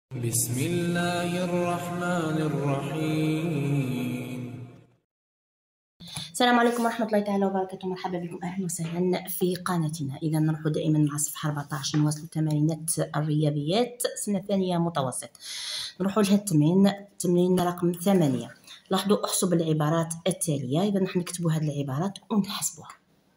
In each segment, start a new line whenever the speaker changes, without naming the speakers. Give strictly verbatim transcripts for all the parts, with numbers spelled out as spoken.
بسم الله الرحمن الرحيم.
السلام عليكم ورحمة الله تعالى وبركاته. مرحبا بكم، أهلا وسهلا في قناتنا. إذا نروح دائما مع صفحة أربعطاش نواصل تمارينات الرياضيات سنة ثانية متوسط. نروح لها التمرين تمرين رقم ثمانية. لاحظوا احسب العبارات التالية. إذا نحن نكتبوا هذه العبارات ونحسبوها.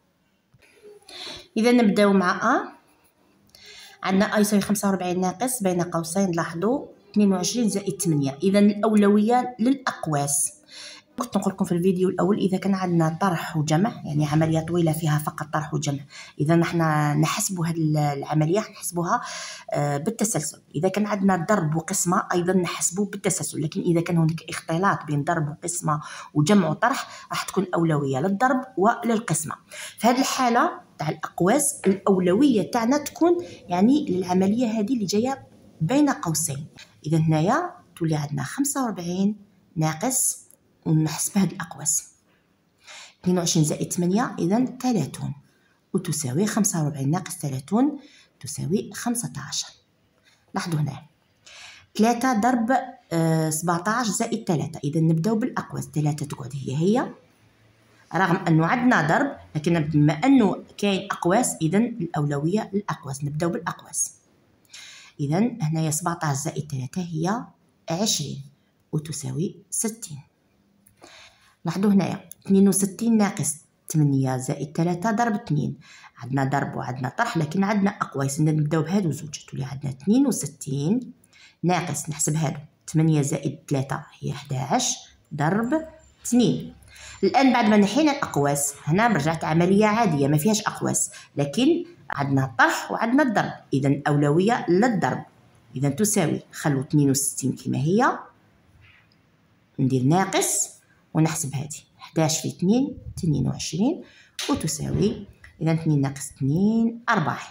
إذا نبداو مع أ. عندنا أ يساوي خمسة وربعين ناقص بين قوسين لاحظوا اثنين وعشرين زائد ثمانية. إذا الأولوية للأقواس. كنت نقول لكم في الفيديو الاول اذا كان عندنا طرح وجمع، يعني عمليه طويله فيها فقط طرح وجمع، اذا نحن نحسبوا هذه العمليه نحسبوها بالتسلسل. اذا كان عندنا ضرب وقسمه ايضا نحسبوه بالتسلسل، لكن اذا كان هناك اختلاط بين ضرب وقسمه وجمع وطرح راح تكون اولويه للضرب وللقسمه. في هذه الحاله تاع الاقواس الاولويه تاعنا تكون يعني للعمليه هذه اللي جايه بين قوسين. اذا هنايا تولي عندنا خمسة وأربعين ناقص ونحسب هاد الأقواس اثنين وعشرين زائد ثمانية إذا ثلاثون، وتساوي خمسة وربعين ناقص ثلاثون تساوي خمسة عشر. لاحظوا هنا ثلاثة ضرب آه سبعطاش زائد ثلاثة. إذا نبداو بالأقواس، ثلاثة تقعد هي هي رغم أنه عندنا ضرب، لكن بما أنه كاين أقواس إذا الأولوية للأقواس. نبداو بالأقواس. إذا هنايا سبعطاش زائد ثلاثة هي عشرين وتساوي ستين. لاحظوا هنايا اثنين وستين ناقص ثمانية زائد ثلاثة ضرب اثنين. عندنا ضرب وعندنا طرح لكن عندنا أقواس. نبداو بهادو زوج تولي عندنا اثنين وستين ناقص نحسب هادو ثمانية زائد ثلاثة هي أحد عشر ضرب اثنين. الآن بعد ما نحينا الأقواس هنا رجعت عملية عادية ما فيهاش أقواس، لكن عندنا الطرح وعندنا الضرب، إذا الأولوية للضرب. إذا تساوي خلو اثنين وستين كما هي، ندير ناقص ونحسب هذه أحد عشر في اثنين اثنين وعشرين وتساوي إذا اثنين ناقص اثنين أربعة.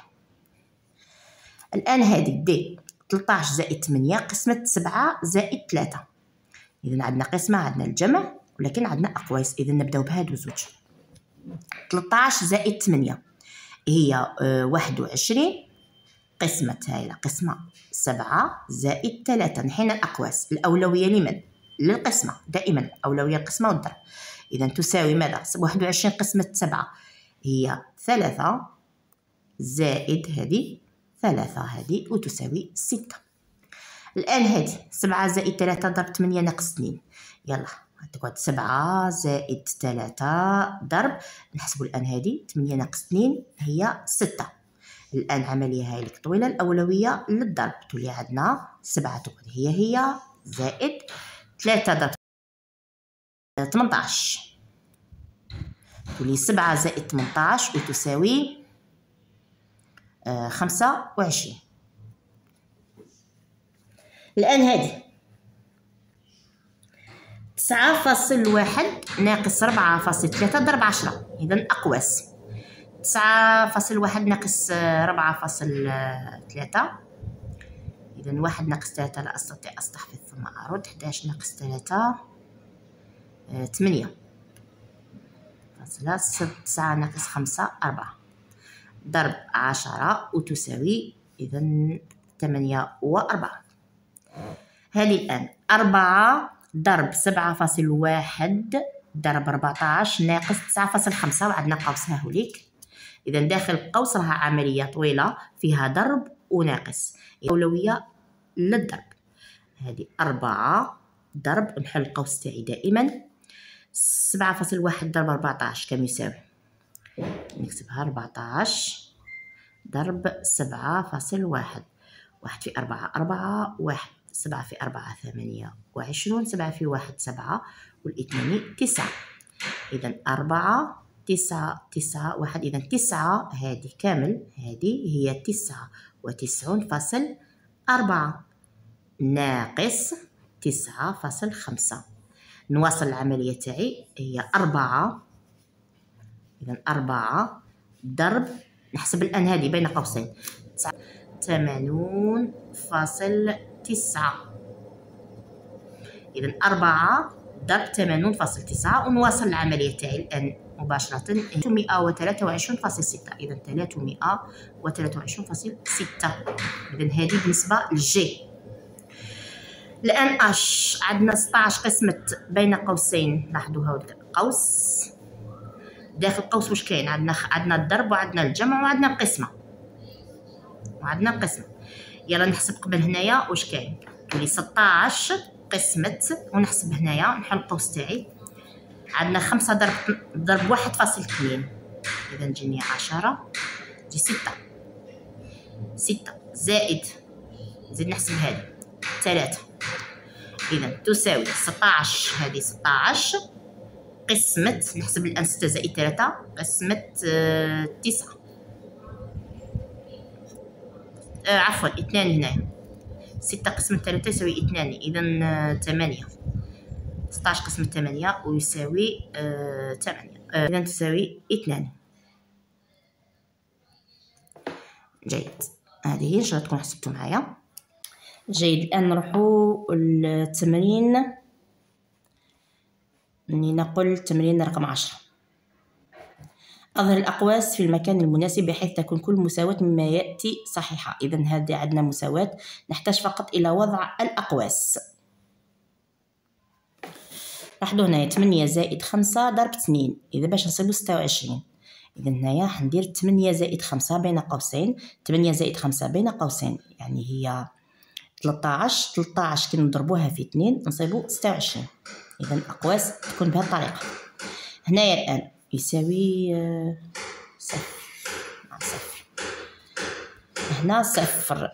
الآن هذه دي ثلاثطاش زائد ثمانية قسمة سبعة زائد ثلاثة. إذا عندنا قسمة عندنا الجمع ولكن عندنا أقواس. إذا نبداو بهادو زوج. ثلاثطاش زائد ثمانية هي واحد وعشرين قسمة هاي قسمة سبعة زائد ثلاثة. نحينا الأقواس. الأولوية لمن؟ للقسمة دائما، أولوية القسمة والضرب. إذا تساوي ماذا؟ واحد وعشرين قسمة سبعة هي ثلاثة زائد هذه ثلاثة هذه وتساوي ستة. الآن هذه سبعة زائد ثلاثة ضرب ثمانية ناقص اثنين، يلا تقعد سبعة زائد ثلاثة ضرب نحسبوا الآن هذه ثمانية ناقص اثنين هي ستة. الآن عملية هاي طويلة الأولوية للضرب تولي عندنا سبعة تقعد هي هي زائد ثلاثة ضرب ثمنطاش تولي سبعة زائد ثمنطاش وتساوي آه خمسة وعشرين. الآن هذه تسعة فاصل واحد ناقص ربعة فاصل ثلاثة ضرب عشرة. إذا أقواس تسعة فاصل واحد ناقص ربعة فاصل ثلاثة. إذا واحد ناقص ثلاثة لا أستطيع أستحفظ ثم أرد. أحد عشر ناقص ثلاثة آه، ثمانية فاصلة تسعة ناقص خمسة أربعة ضرب عشرة وتساوي إذا ثمانية وأربعة. هذه الآن أربعة ضرب سبعة فاصل واحد ضرب أربعطاش ناقص تسعة فاصل خمسة وعندنا قوس هاهوليك. إذا داخل القوس راها عملية طويلة فيها ضرب وناقص، أولوية للضرب. هذه أربعة ضرب نحل القوس تاعي دائما سبعة فاصل واحد ضرب أربعطاش كم يساوي؟ نكتبها أربعطاش ضرب سبعة فاصل واحد. واحد في أربعة أربعة، واحد سبعة في أربعة ثمانية وعشرون، سبعة في واحد سبعة والاثنين تسعة. إذا أربعة تسعة تسعة واحد. إذا تسعة هذه كامل هذه هي تسعة وتسعون فاصل أربعة ناقص تسعة فاصل خمسة. نواصل العملية تاعي هي أربعة. إذا أربعة ضرب نحسب الآن هذه بين قوسين ثمانون فاصل تسعة. إذا أربعة ضرب ثمانون فاصل تسعة. ونواصل العملية تاعي الآن مباشرة ثلاثمائة وثلاثة وعشرون فاصل ستة. إذا ثلاثمائة وثلاثة وعشرون فاصل ستة. إذا هذه بالنسبة للجي. الآن اش عندنا ستاش قسمة بين قوسين. لاحظوا هذا قوس، داخل قوس واش كاين؟ عندنا عندنا الضرب وعندنا الجمع وعندنا القسمة وعندنا القسمة. يلا نحسب قبل هنايا واش كاين. تولي ستاش قسمة، ونحسب هنايا نحل القوس تاعي. عندنا خمسة ضرب ضرب واحد فاصل اثنين، إذا تجيني عشرة، تجي ستة. ستة زائد نزيد نحسب هذه ثلاثة، إذا تساوي ستاش. هذه ستاش قسمة، نحسب الآن ستة زائد ثلاثة قسمة آه تسعة، آه عفوا اثنان هنايا. ستة قسمة ثلاثة يساوي اثنان، إذا آه ثمانية. ستاش قسمة ثمانية ويساوي آه ثمانية، آه إذا تساوي اثنان. جيد، هذه إن شاء الله تكونوا حسبتوا معايا. جيد، الآن نروحوا التمرين. اني نقول التمرين رقم عشرة. أظهر الأقواس في المكان المناسب بحيث تكون كل مساواة مما يأتي صحيحة. إذا هذه عندنا مساواة، نحتاج فقط إلى وضع الأقواس. لاحظوا هنايا ثمانية زائد خمسة ضرب اثنين، إذا باش نصيبو ستة وعشرين. إذا هنايا حندير ثمانية زائد خمسة بين قوسين، ثمانية زائد خمسة بين قوسين يعني هي ثلاثطاش. ثلاثطاش كي نضربوها في اثنين نصيبو ستة وعشرين. إذا الأقواس تكون بهذه الطريقة. هنايا الآن يساوي صفر مع صفر، هنا صفر.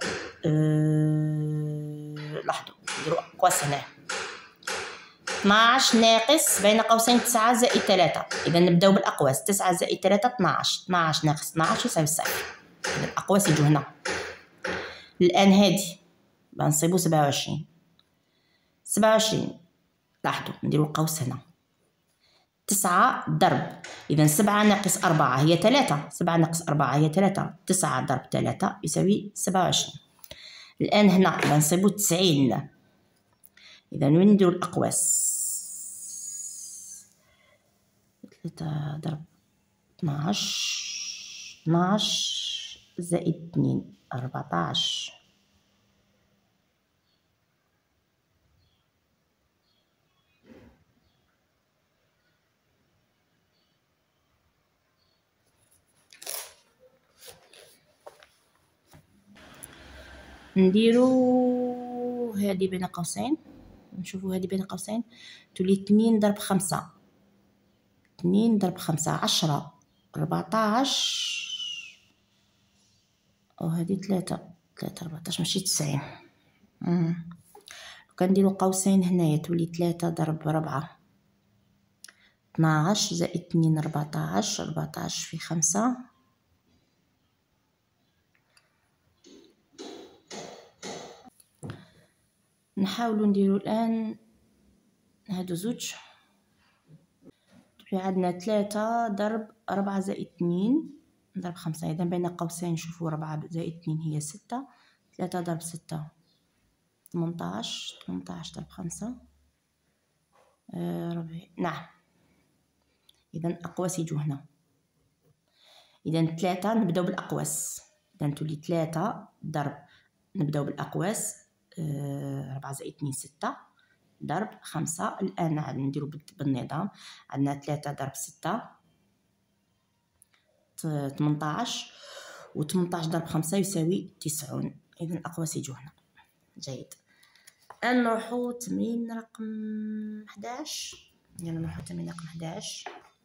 أه... لاحظوا نديرو أقواس هنا. اثناش ناقص بين قوسين تسعة زائد ثلاثة، إذا نبداو بالأقواس. تسعة زائد ثلاثة اثناش، اثناش ناقص اثناش يساوي صفر. إذا الأقواس يجوا هنا. الآن هادي بنصيبو سبعة وعشرين. سبعة وعشرين لاحظوا نديرو القوس هنا. تسعة ضرب، إذا سبعة ناقص أربعة هي ثلاثة، سبعة ناقص أربعة هي ثلاثة، تسعة ضرب ثلاثة يساوي سبعة وعشرين. الآن هنا بنصيبو تسعين. إذا وين نديرو الأقواس؟ ثلاثة ضرب اثناش، اثناش زائد اثنين أربعطاش. نديرو هذه بين قوسين، نشوفو هذه بين قوسين تولي اثنين ضرب خمسة، اثنين ضرب خمسة عشرة، ربعطاش، وهذه ثلاثة، ثلاثة ربعطاش ماشي تسعين. مم. كنديرو قوسين هنايا تولي ثلاثة ضرب ربعة اثناش زائد اثنين ربعطاش، ربعطاش في خمسة نحاولوا نديرو الآن هادو زوج. تولي عندنا ثلاثة ضرب أربعة زائد اثنين ضرب خمسة، إذا بين قوسين نشوفو ربعة زائد اثنين هي ستة، ثلاثة ضرب ستة ثمنطاش، ثمنطاش ضرب خمسة آه ربعي. نعم، إذا الأقواس يجو هنا. إذا ثلاثة نبداو بالأقواس، إذا تولي ثلاثة ضرب نبداو بالأقواس آه ربعة زائد اثنين ستة ضرب خمسة. الآن نديرو بالنظام، عندنا ثلاثة ضرب ستة ثمنطاش، و ثمنطاش ضرب خمسة يساوي تسعون. إذا الأقواس يجو هنا. جيد، الآن نروحو تمرين رقم حداش. يلا نروحو تمرين رقم حداش.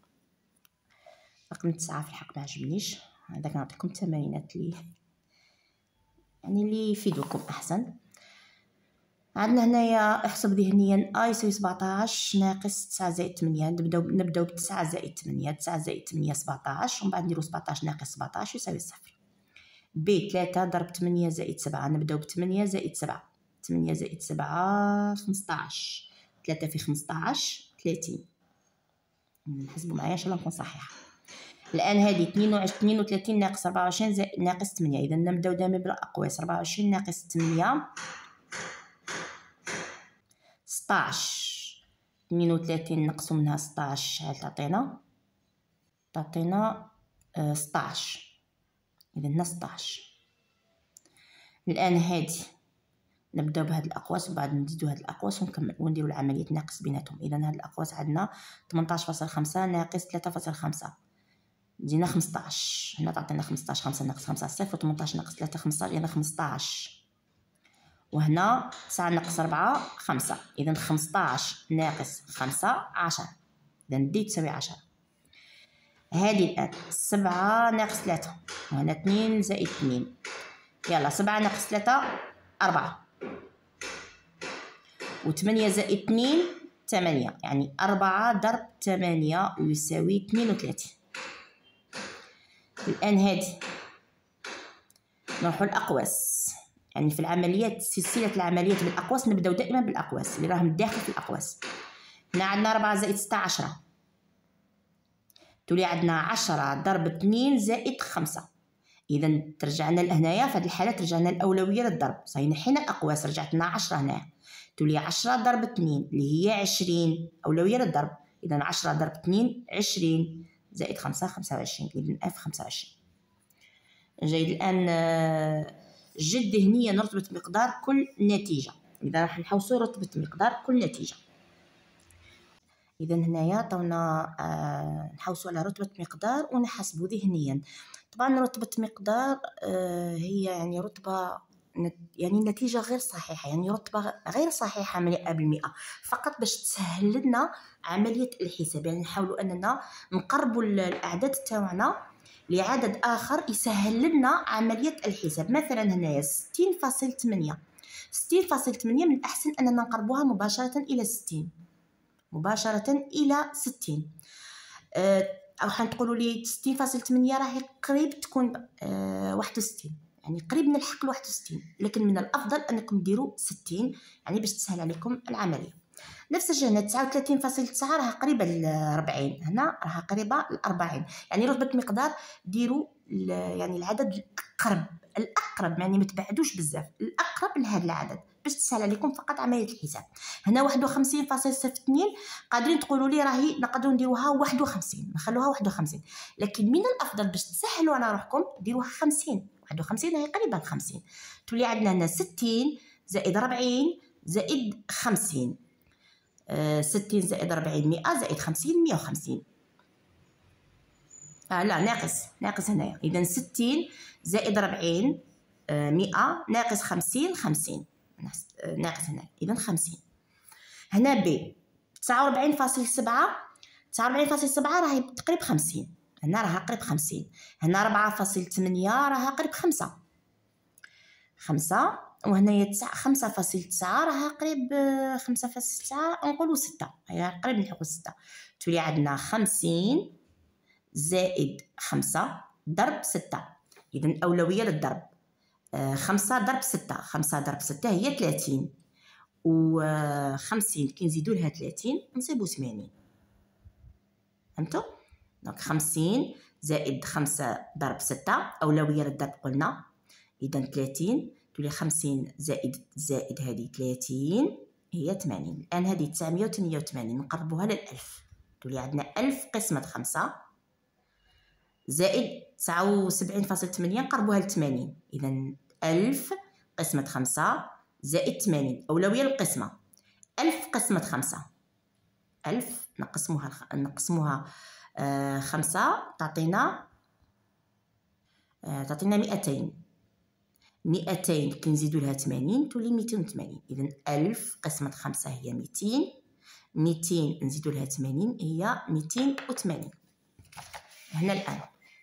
رقم تسعة في الحق معجبنيش، هذا كنعطيكم تمارينات لي يعني اللي يفيدوكم أحسن. عندنا هنايا احسب ذهنيا أ يساوي سبعطاش ناقص تسعة زائد ثمانية. نبداو نبداو بتسعة زائد ثمانية، تسعة زائد ثمانية سبعطاش، ومن بعد نديرو سبعطاش ناقص سبعطاش يساوي صفر. ب ثلاثة ضرب ثمانية زائد سبعة، نبداو بثمانية زائد سبعة، ثمانية زائد سبعة خمسطاش، ثلاثة في خمسطاش ثلاثين. نحسبو معايا إن شاء الله نكون صحيحة. الآن هذه اثنين وثلاثين ناقص أربعة وعشرين زائد ناقص ثمانية، إذا نبداو دائما بالأقواس. أربعة وعشرين ناقص ثمانية ستاش، اثنين وثلاثين نقصو منها ستاش شحال تعطينا؟ تعطينا آه ستاش، إذا هنا ستاش. الآن هادي نبداو بهاد الاقواس وبعد نزيدو هاد الاقواس ونكمل ونديرو العمليه ناقص بيناتهم. اذا هاد الاقواس عندنا ثمنطاش فاصل خمسة ناقص ثلاثة فاصل خمسة، دينا خمسطاش. هنا تعطينا خمسطاش، خمسة ناقص خمسة صفر، وثمنطاش ناقص ثلاثة خمسطاش، اذا خمسطاش. وهنا تسعة ناقص ربعة خمسة، اذا خمسطاش ناقص خمسة عشرة، اذا دي تساوي عشرة. هادي الان سبعة ناقص ثلاثة، وهنا اثنين زائد اثنين، يلا سبعة ناقص ثلاثة أربعة، وثمانية زائد اثنين ثمانية، يعني أربعة ضرب ثمانية ويساوي اثنين وثلاثين. الآن هادي نروحو الأقواس، يعني في العمليات سلسلة العمليات بالأقواس نبداو دائما بالأقواس اللي راهم داخل في الأقواس. هنا عندنا أربعة زائد ستة عشرة، تولي عندنا عشرة ضرب اثنين زائد خمسة. إذا ترجعنا لهنايا، في هذه الحالة ترجعنا الأولوية للضرب، صحيح نحينا الأقواس رجعت لنا عشرة هنايا، تولي عشرة ضرب اثنين اللي هي عشرين، أولوية للضرب. إذا عشرة ضرب اثنين عشرين زائد خمسة خمسة وعشرين، إذا اف خمسة وعشرين. جيد. الآن جد ذهنيا رتبة مقدار كل نتيجة. إذا راح نحوسو رتبة مقدار كل نتيجة. إذا هنايا عطاونا آه نحوسو على رتبة مقدار ونحسبو ذهنيا. طبعا رتبة مقدار آه هي يعني رتبة يعني النتيجة غير صحيحة، يعني رتبة غير صحيحة مئة بالمئة، فقط باش تسهل لنا عملية الحساب. يعني نحاولوا أننا نقربوا الأعداد تاعنا لعدد آخر يسهل لنا عملية الحساب. مثلا هنايا ستين فاصل ثمانية، ستين فاصل ثمانية من الأحسن أننا نقربوها مباشرة إلى ستين، مباشرة إلى ستين. أه راح تقولوا لي ستين فاصل ثمانية راهي قريب تكون أه واحد وستين، يعني قريب نلحق ل واحد وستين، لكن من الأفضل أنكم ديروا ستين يعني باش تسهل عليكم العملية. نفس الشيء هنا تسعة وثلاثين فاصل تسعة راها قريبة ل أربعين، هنا راها قريبة ل أربعين. يعني رتبة مقدار ديروا يعني العدد الأقرب، الأقرب يعني ما تبعدوش بزاف، الأقرب لهذا العدد باش تسهل عليكم فقط عملية الحساب. هنا واحد وخمسين فاصل صفر اثنين قادرين تقولوا لي راهي نقدروا نديروها واحد وخمسين، نخلوها واحد وخمسين، لكن من الأفضل باش تسهلوا على روحكم ديروها خمسين. واحد وخمسين هي قريبة ل خمسين، تولي عندنا هنا ستين زائد أربعين زائد خمسين. أه ستين زائد أربعين مئة زائد خمسين مئة وخمسين. آه لا ناقص، ناقص هنايا. إذا ستين زائد أربعين آه مئة ناقص خمسين خمسين، ناقص هنا، إذا خمسين. هنا ب تسعة وأربعين فاصل سبعة، تسعة وأربعين فاصل سبعة راهي تقريب خمسين، هنا راها قريب خمسين. هنا أربعة فاصل ثمانية راها قريب خمسة، خمسة. وهنايا تسعة خمسة فاصل تسعة راها قريب خمسة فاصل تسعة، نقولو ستة، هي قريب نلحقو ستة. تولي عندنا خمسين زائد خمسة ضرب ستة، إذا الأولوية للضرب. آه خمسة ضرب ستة، خمسة ضرب ستة هي ثلاثين، و خمسين كي نزيدو لها ثلاثين نصيبو ثمانين. فهمتو؟ دونك خمسين زائد خمسة ضرب ستة، أولوية للضرب قلنا، إذا ثلاثين. تولي خمسين زائد زائد هذه ثلاثين هي ثمانين. الآن هذه تسعمية وثمانية وثمانين نقربوها للألف، تولي عندنا ألف قسمة خمسة زائد تسعة وسبعين فاصل ثمانية نقربوها لثمانين، إذا ألف قسمة خمسة زائد ثمانين، أولوية للقسمة. ألف قسمة خمسة، ألف نقسموها نقسموها آه خمسة تعطينا آه تعطينا مئتين، مئتين كي نزيدو لها ثمانين تولي مئتين وثمانين. إذا ألف قسمة خمسة هي مئتين، مئتين نزيدو لها ثمانين هي مئتين وثمانين. هنا الآن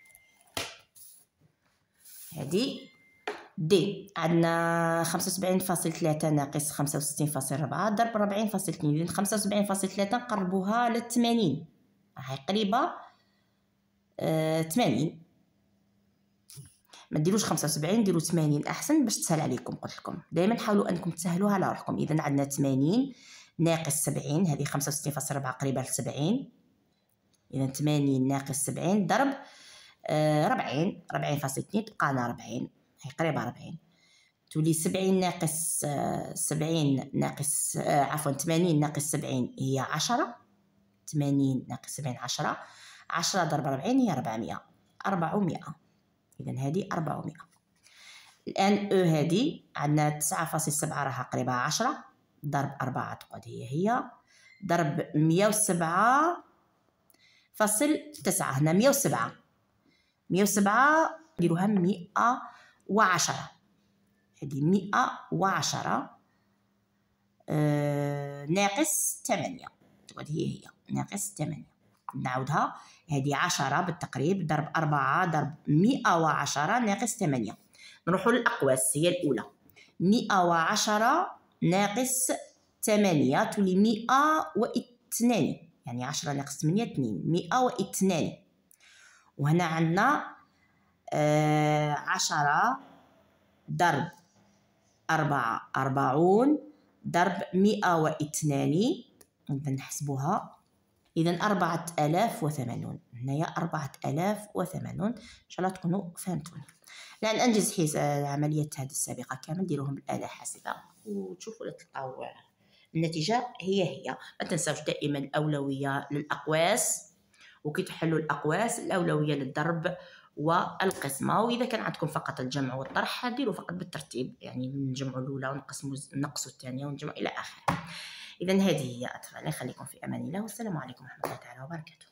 هذه دي عندنا خمسة وسبعين فاصل ثلاثة ناقص خمسة وستين فاصل أربعة ضرب أربعين فاصل اثنين، إذا خمسة وسبعين فاصل ثلاثة نقربوها للثمانين، هاي قريبة آه ثمانين. ما ديروش خمسة وسبعين، ديروا ثمانين أحسن باش تسهل عليكم. قلت لكم دائما حاولوا أنكم تسهلوها على روحكم. إذا عندنا ثمانين ناقص سبعين، هذه خمسة وستين فاصل أربعة قريبة ل سبعين، إذا ثمانين ناقص سبعين ضرب آه أربعين، أربعين فاصل اثنين تبقى لنا أربعين، هي قريبة أربعين. تولي سبعين ناقص آه سبعين ناقص آه عفوا ثمانين ناقص سبعين هي عشرة، ثمانين ناقص سبعين عشرة، عشرة ضرب أربعين هي أربعمية، أربعمية. إذا هذه أربعمية. الآن أو هادي عندنا تسعة فاصل سبعة راها قريبة عشرة ضرب أربعة تقعد هي هي ضرب مية وسبعة فاصل تسعة. هنا مية وسبعة مية وسبعة نديروها مئة وعشرة. هذه مئة وعشرة آه ناقص ثمانية تقعد هي هي ناقص ثمانية. نعاودها هذه عشرة بالتقريب ضرب أربعة ضرب مئة وعشرة ناقص ثمانية. نروحوا للأقواس هي الأولى مئة وعشرة ناقص ثمانية تولي مئة واثنان يعني عشرة ناقص ثمانية اثنين مئة واثنان. وهنا عندنا آه عشرة ضرب أربعة أربعون ضرب مئة واثنان نحسبوها إذا أربعة آلاف وثمانون. هنايا أربعة آلاف وثمانون. إن شاء الله تكونوا فهمتوني. الآن أنجز حيز العمليات هذه السابقة كامل ديروهم بالآلة الحاسبة وتشوفوا تلقاو النتيجة هي هي. ما تنساوش دائما الأولوية للأقواس، وكي تحلوا الأقواس الأولوية للضرب والقسمة. وإذا كان عندكم فقط الجمع والطرح ديروا فقط بالترتيب، يعني نجمعوا الأولى ونقسموا نقصوا الثانية ونجمعوا إلى آخره. إذا هذه هي أطفال، خليكم في أمان الله والسلام عليكم ورحمة الله تعالى وبركاته.